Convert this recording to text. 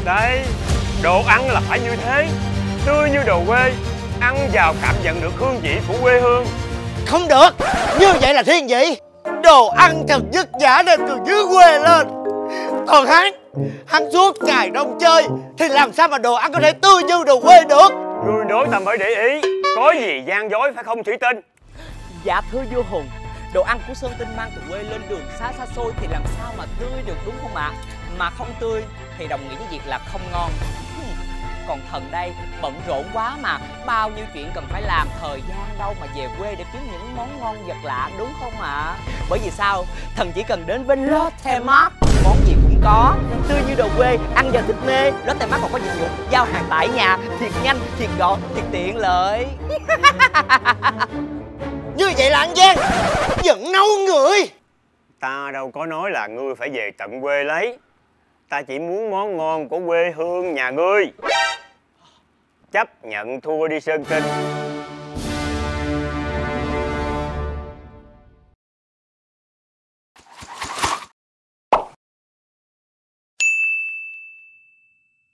Đây, đồ ăn là phải như thế, tươi như đồ quê, ăn vào cảm nhận được hương vị của quê hương. Không được, như vậy là thiên vị. Đồ ăn thật vất vả nên từ dưới quê lên. Còn hắn suốt ngày đông chơi thì làm sao mà đồ ăn có thể tươi như đồ quê được. Ngươi nói ta mới để ý, có gì gian dối phải không Thủy Tinh? Dạ thưa vua Hùng, đồ ăn của Sơn Tinh mang từ quê lên đường xa xa xôi thì làm sao mà tươi được đúng không ạ? Mà không tươi thì đồng nghĩa với việc là không ngon. Còn thần đây bận rộn quá mà, bao nhiêu chuyện cần phải làm, thời gian đâu mà về quê để kiếm những món ngon vật lạ đúng không ạ? Bởi vì sao? Thần chỉ cần đến với Lotte Mart, món gì cũng có, tươi như đồ quê, ăn vào thích mê. Lotte Mart còn có dịch vụ giao hàng tại nhà, thiệt nhanh, thiệt gọn, thiệt tiện lợi. Như vậy là ăn gian, giận nấu người. Ta đâu có nói là ngươi phải về tận quê lấy. Ta chỉ muốn món ngon của quê hương nhà ngươi. Chấp nhận thua đi Sơn Tinh.